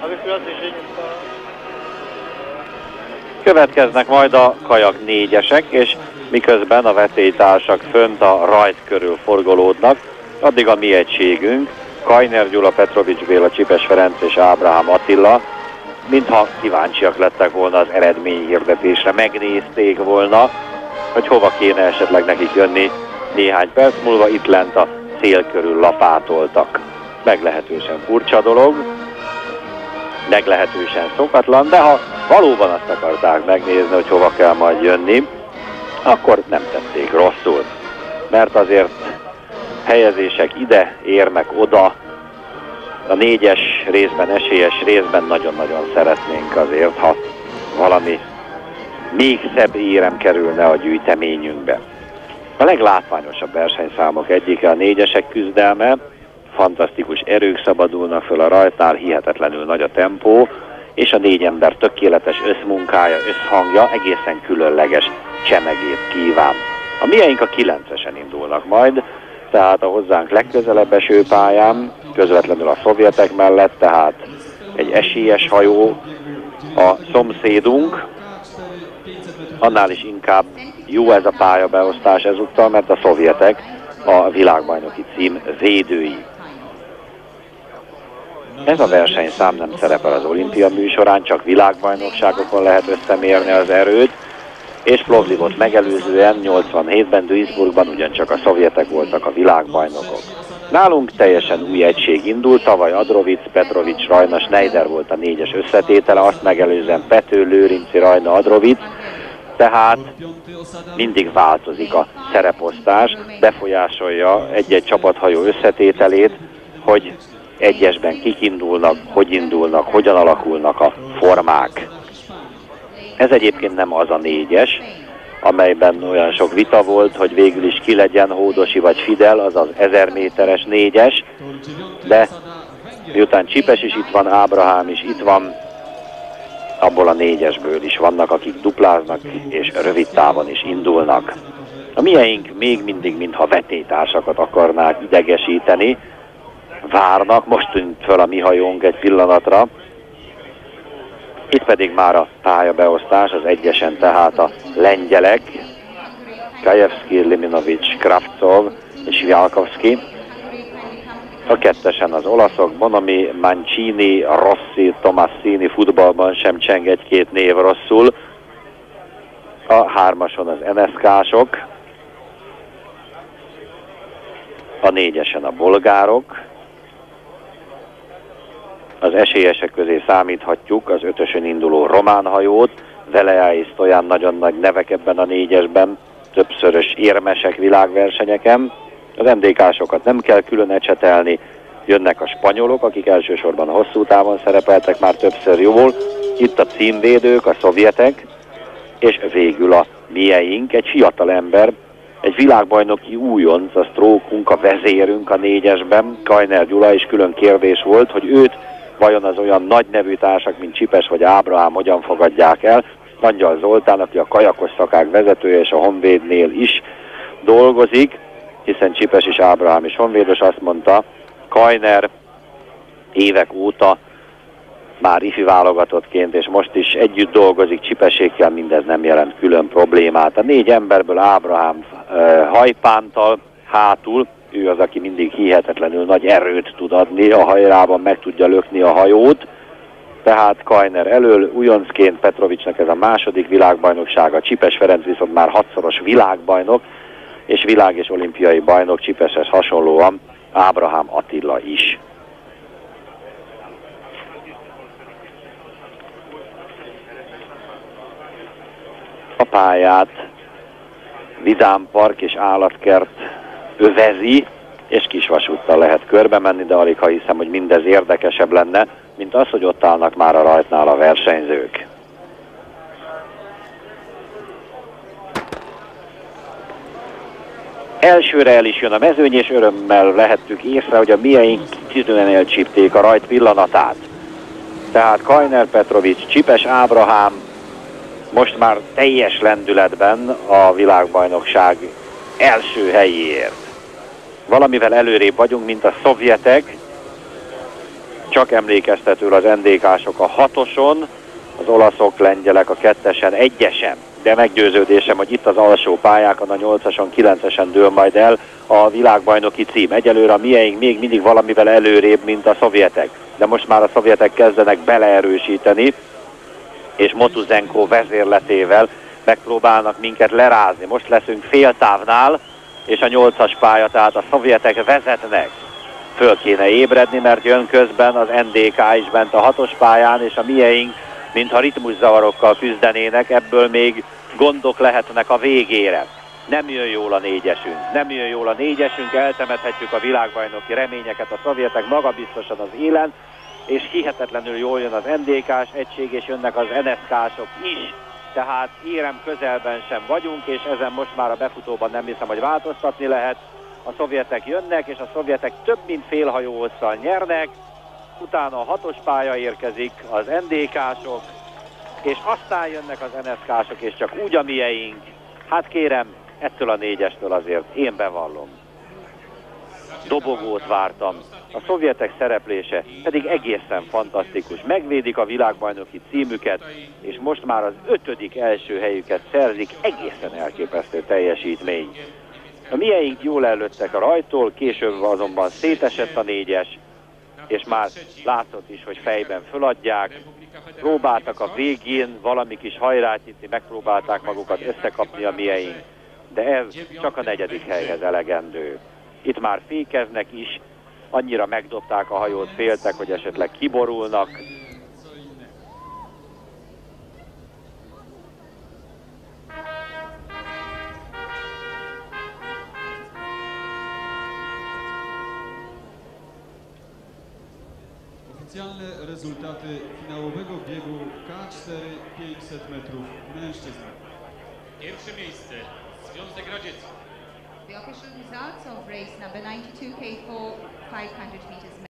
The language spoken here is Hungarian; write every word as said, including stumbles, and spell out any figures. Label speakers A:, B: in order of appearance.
A: Következnek majd a kajak négyesek, és miközben a vetélytársak fönt a rajt körül forgolódnak, addig a mi egységünk, Kajner Gyula, Petrovics Béla, Csipes Ferenc és Ábrahám Attila, mintha kíváncsiak lettek volna az eredményhirdetésre, megnézték volna, hogy hova kéne esetleg nekik jönni. Néhány perc múlva itt lent a cél körül lapátoltak. Meglehetősen furcsa dolog, meglehetősen szokatlan, de ha valóban azt akarták megnézni, hogy hova kell majd jönni, akkor nem tették rosszul. Mert azért helyezések ide érnek oda, a négyes részben, esélyes részben nagyon-nagyon szeretnénk azért, ha valami még szebb érem kerülne a gyűjteményünkbe. A leglátványosabb versenyszámok egyike a négyesek küzdelme, fantasztikus erők szabadulnak föl a rajtnál, hihetetlenül nagy a tempó, és a négy ember tökéletes összmunkája, összhangja egészen különleges csemegét kíván. A mieink a kilencesen indulnak majd, tehát a hozzánk legközelebb eső pályán, közvetlenül a szovjetek mellett, tehát egy esélyes hajó a szomszédunk, annál is inkább jó ez a pályabeosztás ezúttal, mert a szovjetek a világbajnoki cím védői. Ez a versenyszám nem szerepel az olimpia műsorán, csak világbajnokságokon lehet összemérni az erőt, és Plovdivot megelőzően nyolcvanhétben Duisburgban ugyancsak a szovjetek voltak a világbajnokok. Nálunk teljesen új egység indult, tavaly Adrovic, Petrovics, Rajna, Schneider volt a négyes összetétele, azt megelőzően Pető, Lőrinci, Rajna, Adrovic, tehát mindig változik a szereposztás, befolyásolja egy-egy csapathajó összetételét, hogy egyesben kik indulnak, hogy indulnak, hogyan alakulnak a formák. Ez egyébként nem az a négyes, amelyben olyan sok vita volt, hogy végül is ki legyen Hódosi vagy Fidel, az az ezer méteres négyes, de miután Csipes is itt van, Ábrahám is itt van, abból a négyesből is vannak, akik dupláznak és rövid távon is indulnak. A mieink még mindig, mintha vetélytársakat akarnák idegesíteni, várnak, most tűnt föl a mi hajónk egy pillanatra. Itt pedig már a pályabeosztás, az egyesen tehát a lengyelek, Kajewski, Liminovic, Kravcov és Vialkovski. A kettesen az olaszok, Bonomi, Mancini, Rossi, Tomassini, futballban sem cseng egy-két név rosszul. A hármason az en es ká-sok, a négyesen a bolgárok, az esélyesek közé számíthatjuk az ötösön induló román hajót, Velea és Stojan nagyon nagy nevek ebben a négyesben, többszörös érmesek világversenyeken. Az em dé ká-sokat nem kell külön ecsetelni, jönnek a spanyolok, akik elsősorban a hosszú távon szerepeltek már többször jól, itt a címvédők, a szovjetek, és végül a mieink, egy fiatal ember, egy világbajnoki újonc, a sztrókunk, a vezérünk a négyesben, Kajner Gyula, és külön kérdés volt, hogy őt vajon az olyan nagy nevű társak, mint Csipes vagy Ábrahám hogyan fogadják el. Angyal Zoltán, aki a kajakos szakák vezetője és a Honvédnél is dolgozik, hiszen Csipes és Ábrahám is honvédos, azt mondta, Kajner évek óta már ifi válogatottként, és most is együtt dolgozik Csipesékkel, mindez nem jelent külön problémát. A négy emberből Ábrahám uh, hajpántal hátul, ő az, aki mindig hihetetlenül nagy erőt tud adni, a hajrában meg tudja lökni a hajót, tehát Kajner elől, újoncként Petrovicsnak ez a második világbajnoksága, Csipes Ferenc viszont már hatszoros világbajnok, és világ- és olimpiai bajnok, Csipeshez hasonlóan Ábrahám Attila is. A pályát Vidám Park és állatkert övezi, és kisvasúttal lehet körbe menni, de alig ha hiszem, hogy mindez érdekesebb lenne, mint az, hogy ott állnak már a rajtnál a versenyzők. Elsőre el is jön a mezőny, és örömmel lehettük észre, hogy a mieink kitűnően elcsípték a rajt pillanatát. Tehát Kajner, Petrovics, Csipes, Ábrahám most már teljes lendületben a világbajnokság első helyéért. Valamivel előrébb vagyunk, mint a szovjetek, csak emlékeztetőül az en dé ká-sok a hatoson, az olaszok, lengyelek a kettesen, egyesen. De meggyőződésem, hogy itt az alsó pályákon, a nyolcason, kilencesen dől majd el a világbajnoki cím. Egyelőre a mieink még mindig valamivel előrébb, mint a szovjetek. De most már a szovjetek kezdenek beleerősíteni, és Motuzenko vezérletével megpróbálnak minket lerázni. Most leszünk féltávnál, és a nyolcas pálya, tehát a szovjetek vezetnek. Föl kéne ébredni, mert jön közben az en dé ká is bent a hatos pályán, és a mieink, mintha ritmuszavarokkal küzdenének, ebből még gondok lehetnek a végére. Nem jön jól a négyesünk, nem jön jól a négyesünk, eltemethetjük a világbajnoki reményeket, a szovjetek magabiztosan az élen, és hihetetlenül jól jön az en dé ká-s egység, és jönnek az en es ká-sok is. Tehát érem közelben sem vagyunk, és ezen most már a befutóban nem hiszem, hogy változtatni lehet. A szovjetek jönnek, és a szovjetek több mint félhajóhosszal nyernek, utána a hatos pálya érkezik, az en dé ká-sok, és aztán jönnek az en es ká-sok, és csak úgy a mieink. Hát kérem, ettől a négyestől azért én bevallom. Dobogót vártam. A szovjetek szereplése pedig egészen fantasztikus. Megvédik a világbajnoki címüket, és most már az ötödik első helyüket szerzik. Egészen elképesztő teljesítmény. A mieink jól előttek a rajtól, később azonban szétesett a négyes, és már látszott is, hogy fejben föladják. Próbáltak a végén valami kis hajrát nyitni, megpróbálták magukat összekapni a mieink, de ez csak a negyedik helyhez elegendő. Itt már fékeznek is, annyira megdobták a hajót, féltek, hogy esetleg kiborulnak.
B: Oficjalne rezultaty finałowego biegu ká cztery pięćset metrów mężczyzn.
C: Pierwsze miejsce Związek Radziecki.
D: The official results of race number ninety-two K four five hundred meters.